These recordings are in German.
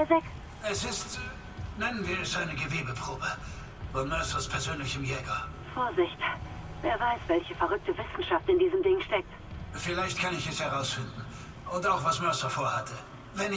Isaac? Es ist, nennen wir es eine Gewebeprobe. Von Mercers persönlichem Jäger. Vorsicht. Wer weiß, welche verrückte Wissenschaft in diesem Ding steckt. Vielleicht kann ich es herausfinden. Und auch, was Mercer vorhatte. Wenn ich...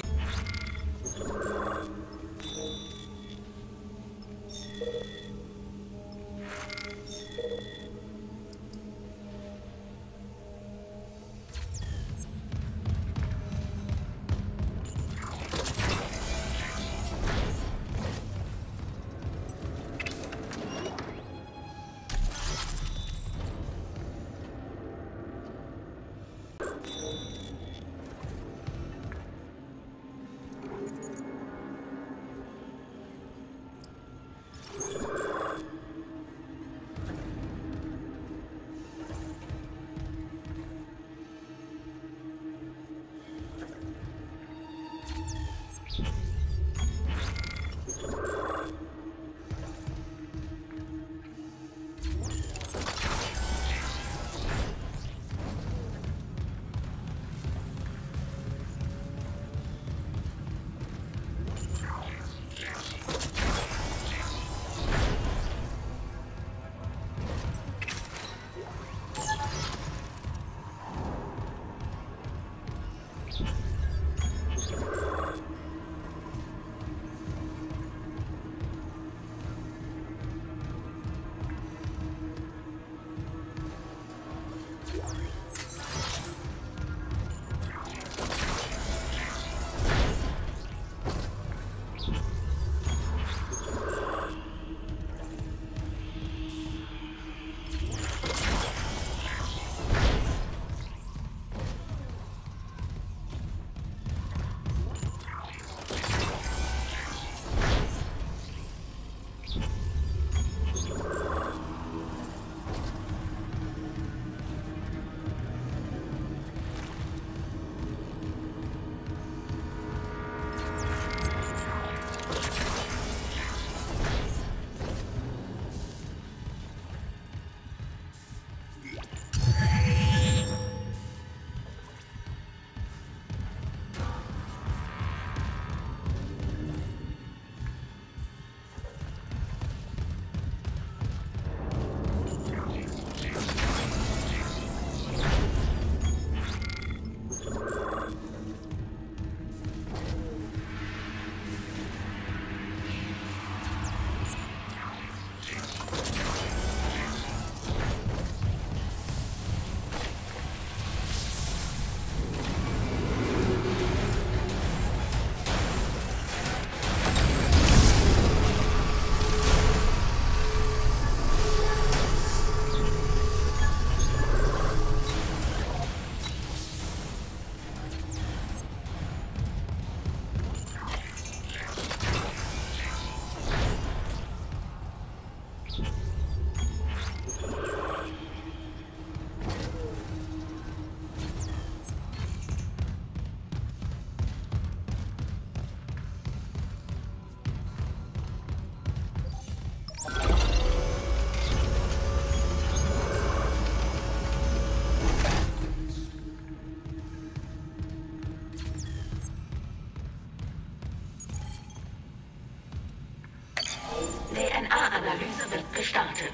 DNA-Analyse wird gestartet.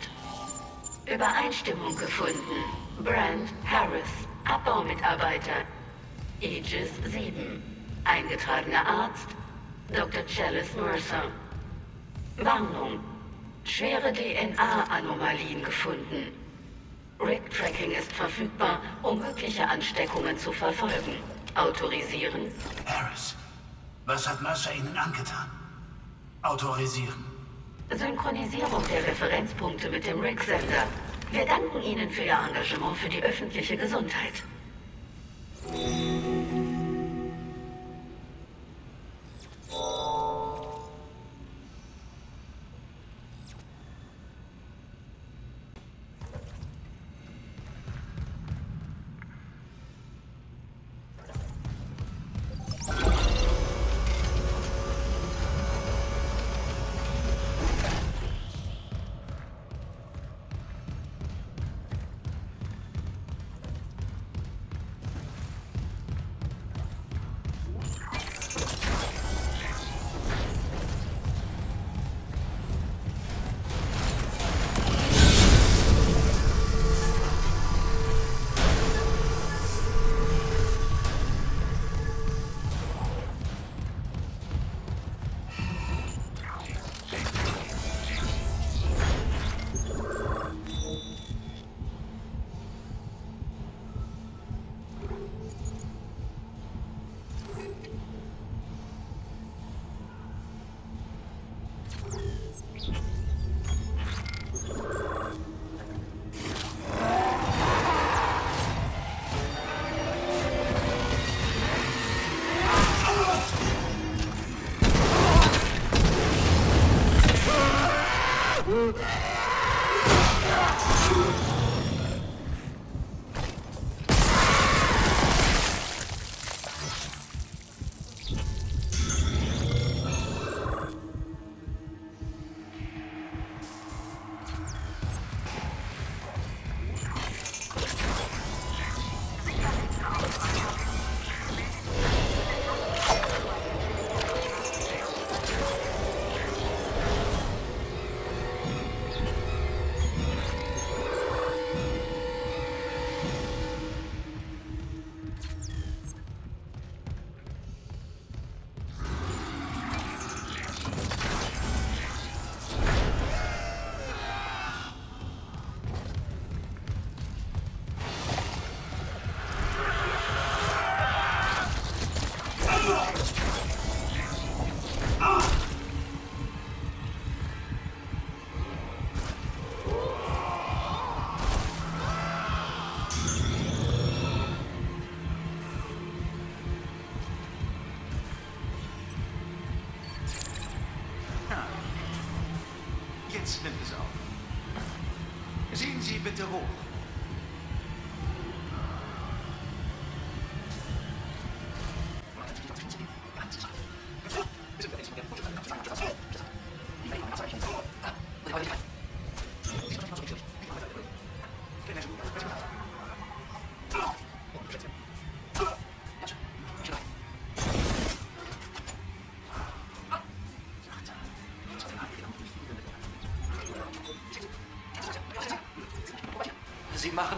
Übereinstimmung gefunden. Brand Harris, Abbaumitarbeiter. Aegis 7. Eingetragener Arzt, Dr. Chalice Mercer. Warnung. Schwere DNA-Anomalien gefunden. Rig-Tracking ist verfügbar, um mögliche Ansteckungen zu verfolgen. Autorisieren. Harris, was hat Mercer Ihnen angetan? Autorisieren. Synchronisierung der Referenzpunkte mit dem Rig-Sender. Wir danken Ihnen für Ihr Engagement für die öffentliche Gesundheit.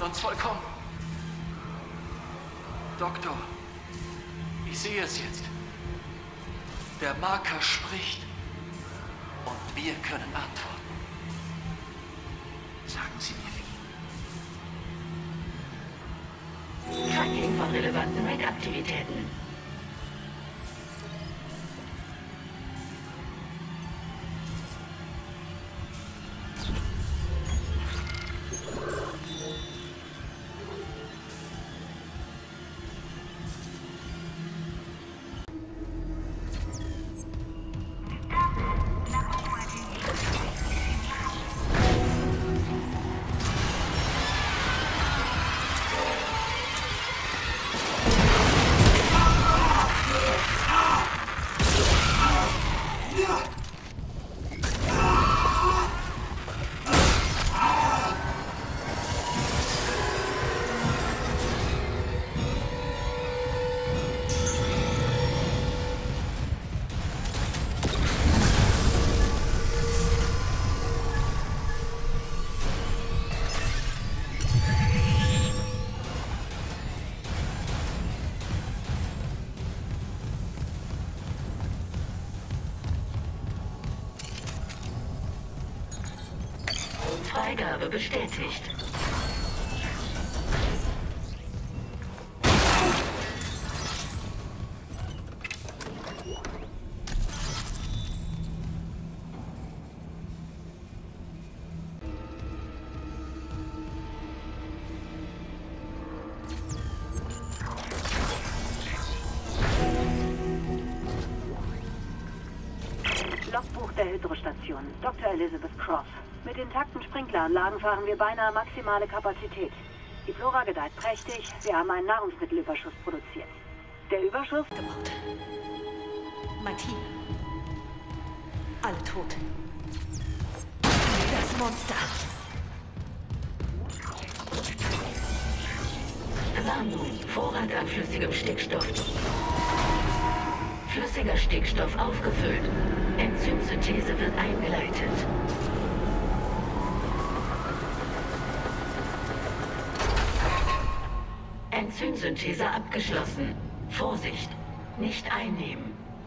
uns vollkommen. Doktor, ich sehe es jetzt. Der Marker spricht. Und wir können antworten. Sagen Sie mir wie. Tracking von relevanten Raid-Aktivitäten. Freigabe bestätigt. Logbuch der Hydrostation. Dr. Elizabeth Cross. Mit intakten Sprinkleranlagen fahren wir beinahe maximale Kapazität. Die Flora gedeiht prächtig. Wir haben einen Nahrungsmittelüberschuss produziert. Der Überschuss... Gebaut. Mein Team. Alle tot. Das Monster. Warnung. Vorrat an flüssigem Stickstoff. Flüssiger Stickstoff aufgefüllt. Enzymsynthese wird eingeleitet. Enzymsynthese abgeschlossen. Vorsicht, nicht einnehmen.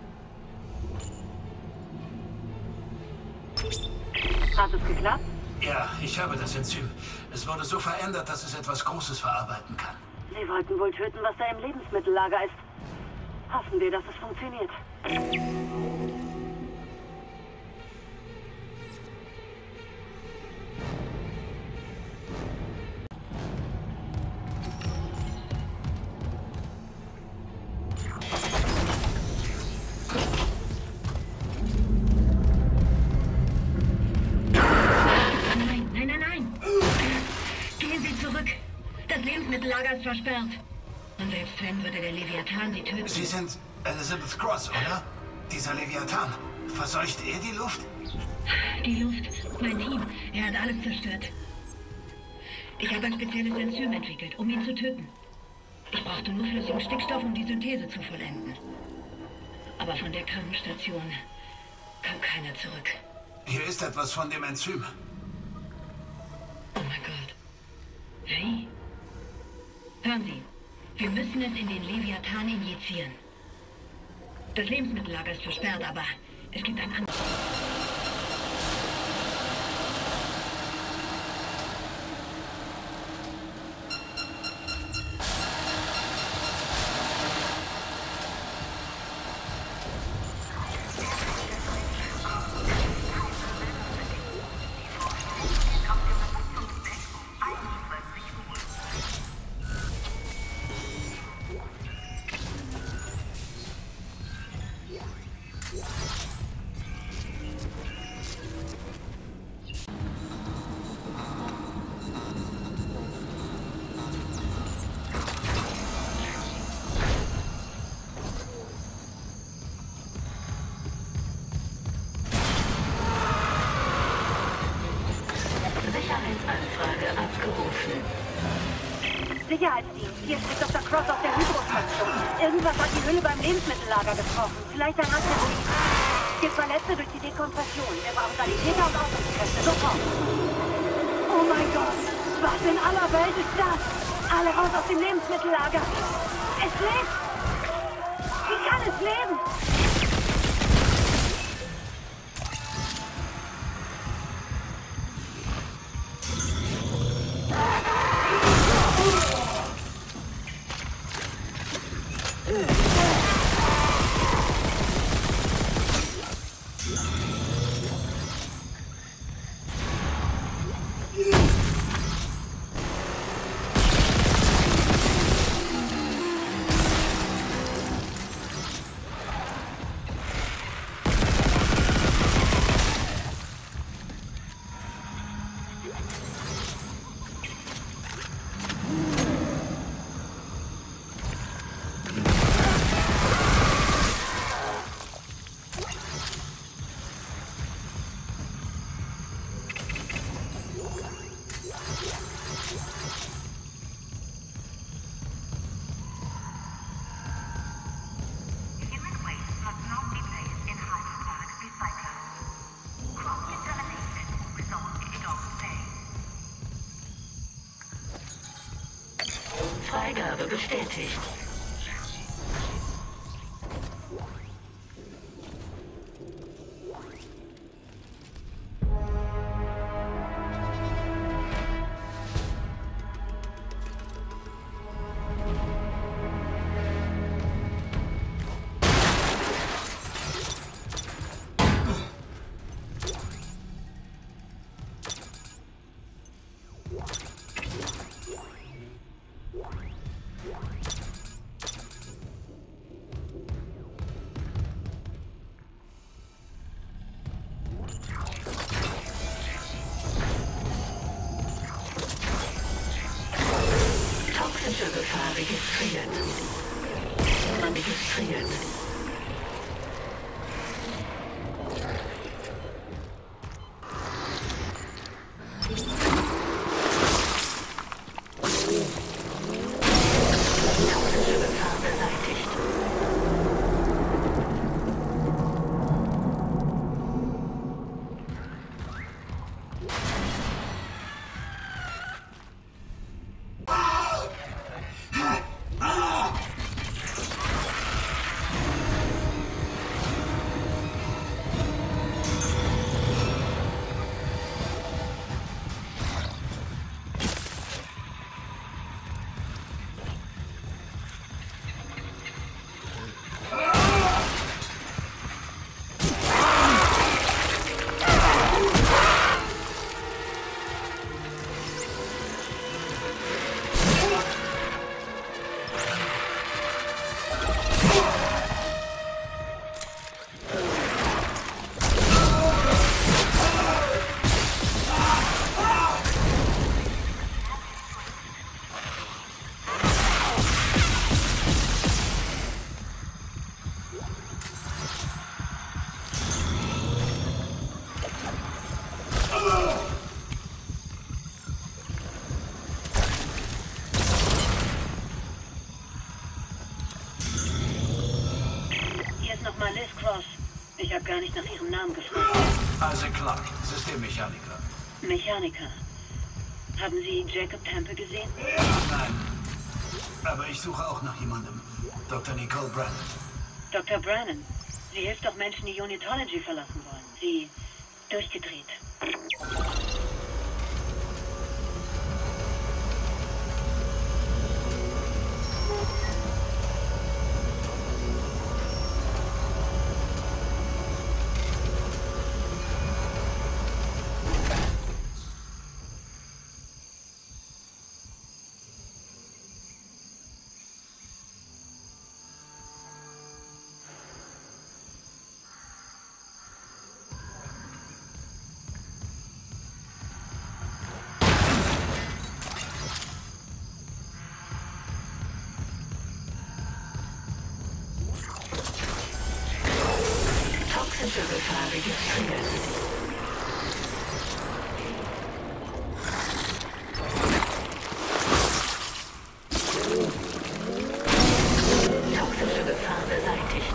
Hat es geklappt? Ja, ich habe das Enzym. Es wurde so verändert, dass es etwas Großes verarbeiten kann. Sie wollten wohl töten, was da im Lebensmittellager ist. Hoffen wir, dass es funktioniert. Nein. Gehen Sie zurück. Das Lebensmittellager ist versperrt. Und selbst wenn, würde der Leviathan Sie töten. Sie sind Elizabeth Cross, oder? Dieser Leviathan. Verseucht er die Luft? Die Luft. Mein Team. Er hat alles zerstört. Ich habe ein spezielles Enzym entwickelt, um ihn zu töten. Ich brauchte nur flüssigen Stickstoff, um die Synthese zu vollenden. Aber von der Krankenstation kam keiner zurück. Hier ist etwas von dem Enzym. Oh mein Gott. Wie? Hören Sie, wir müssen es in den Leviathan injizieren. Das Lebensmittellager ist versperrt, aber es gibt ein anderes. Sicherheitsanfrage abgerufen. Sicherheitsdienst, hier spricht Dr. Cross aus der Hydrostation. Irgendwas hat die Hülle beim Lebensmittellager getroffen. Vielleicht ein Asteroid. Gibt Verletzte durch die Dekompression. Wir brauchen Sanitäter und Außenskräfte. Sofort. Oh mein Gott. Was in aller Welt ist das? Alle raus aus dem Lebensmittellager. Es lebt! Wie kann es leben? Freigabe bestätigt. Toxische Gefahr registriert. Registriert. Toxische Gefahr beseitigt. Nochmal Liz Cross. Ich habe gar nicht nach ihrem Namen gefragt. Also Clark, Systemmechaniker. Mechaniker. Haben Sie Jacob Temple gesehen? Nein. Aber ich suche auch nach jemandem. Dr. Nicole Brannon. Dr. Brannon. Sie hilft doch Menschen, die Unitology verlassen wollen. Sie durchgedreht. Toxische Gefahr registriert. Toxische Gefahr beseitigt.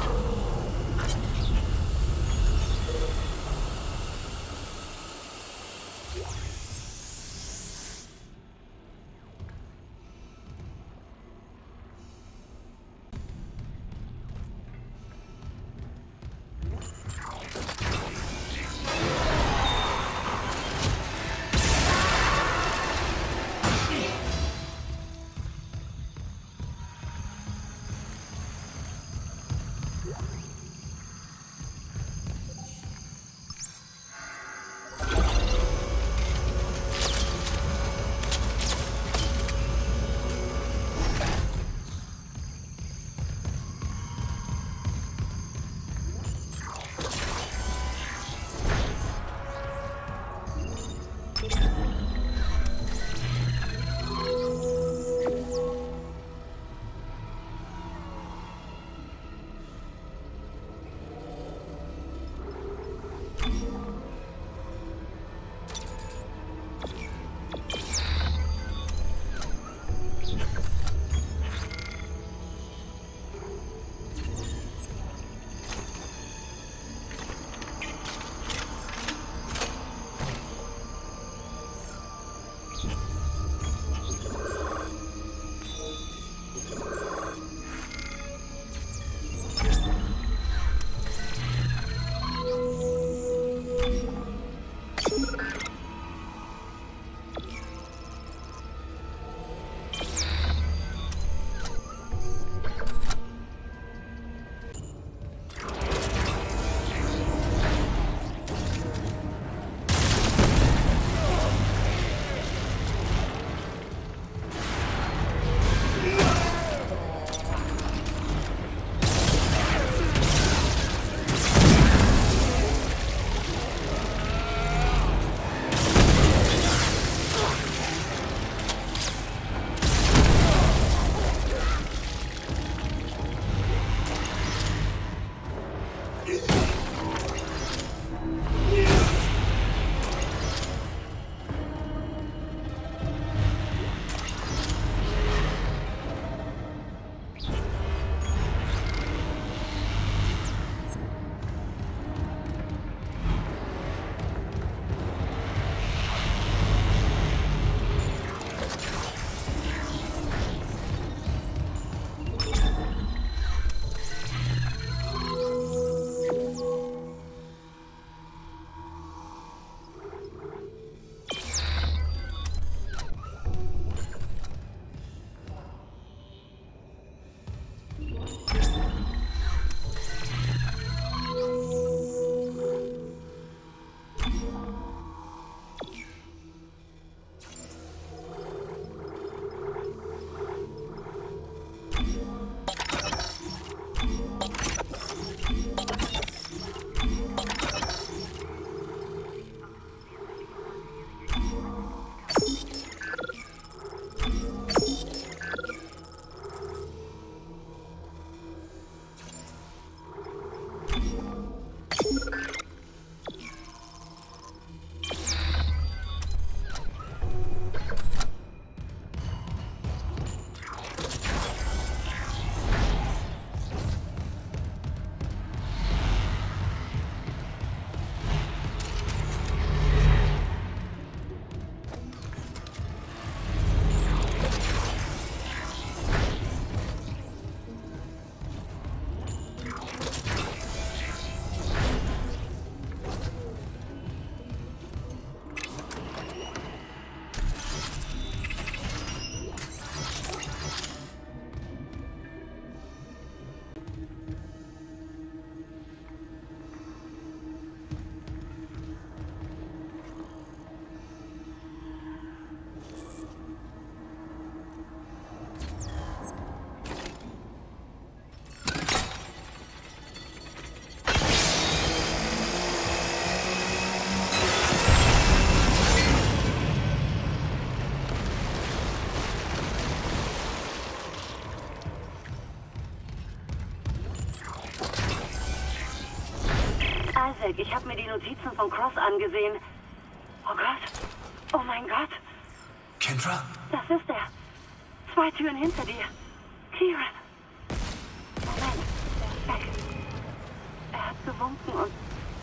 Isaac, ich habe mir die Notizen von Cross angesehen. Oh Gott. Oh mein Gott. Kendra? Das ist er. 2 Türen hinter dir. Kieran. Moment, er ist weg. Er hat gewunken und...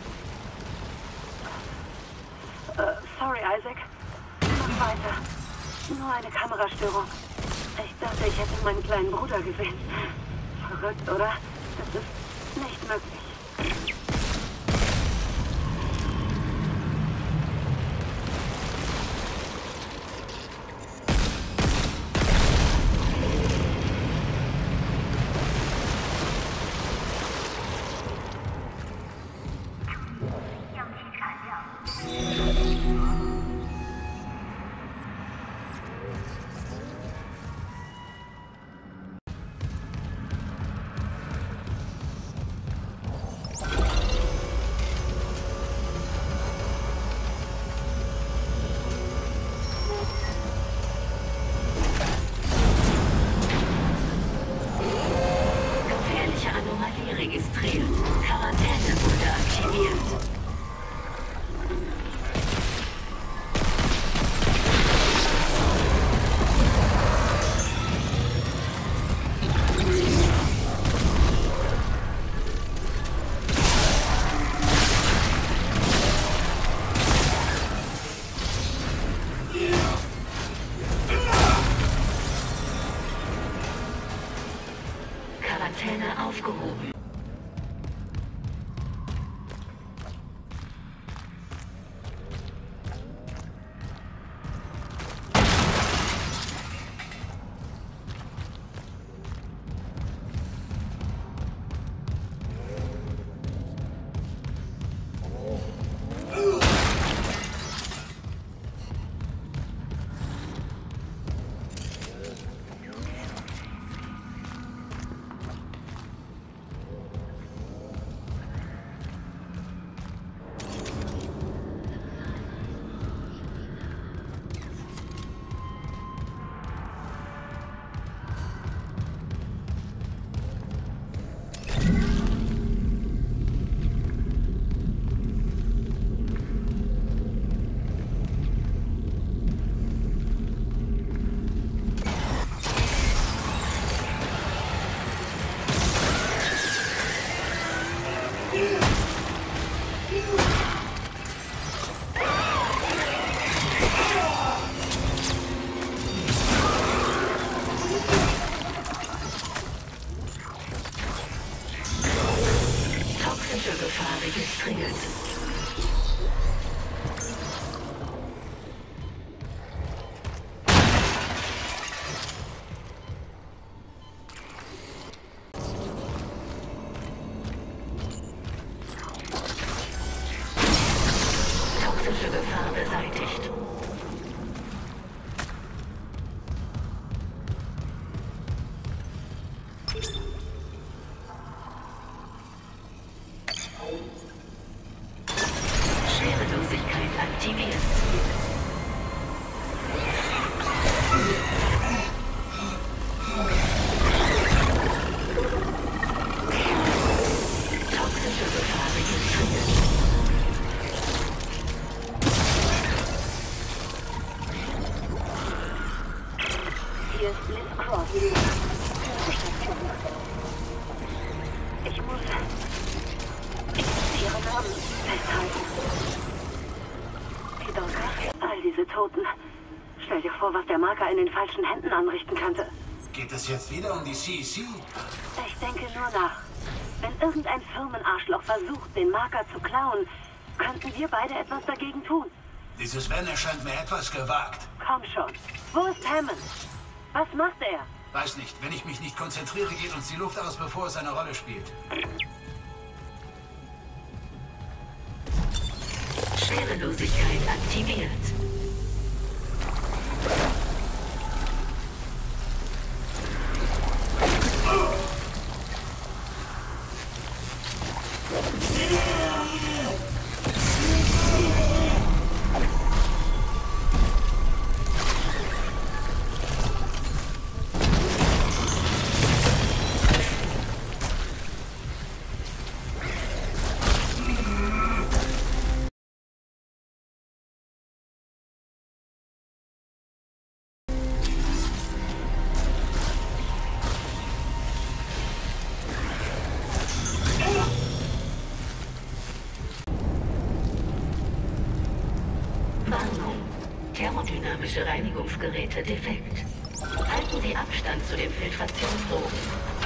sorry, Isaac. Mach weiter. Nur eine Kamerastörung. Ich dachte, ich hätte meinen kleinen Bruder gesehen. Verrückt, oder? Das ist nicht möglich. Quarantäne aufgehoben. Gefahr registriert. Toxische Gefahr beseitigt. Schwerelosigkeit aktiviert. Toxische Gefahr registriert. Hier ist Liz Cross. Ich muss ihren Namen festhalten. Die Donker, all diese Toten. Stell dir vor, was der Marker in den falschen Händen anrichten könnte. Geht es jetzt wieder um die CEC? Ich denke nur nach. Wenn irgendein Firmenarschloch versucht, den Marker zu klauen, könnten wir beide etwas dagegen tun. Dieses Wenn erscheint mir etwas gewagt. Komm schon. Wo ist Hammond? Was macht er? Weiß nicht, wenn ich mich nicht konzentriere, geht uns die Luft aus, bevor es eine Rolle spielt. Schwerelosigkeit aktiviert. thermische Reinigungsgeräte defekt. Halten Sie Abstand zu den Filtrationsrohren.